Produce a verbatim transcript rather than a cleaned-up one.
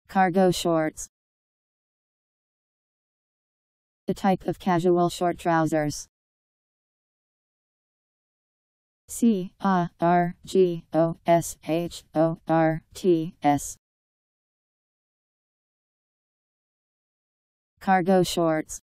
Cargo shorts. A type of casual short trousers. C A R G O S H O R T S. Cargo shorts.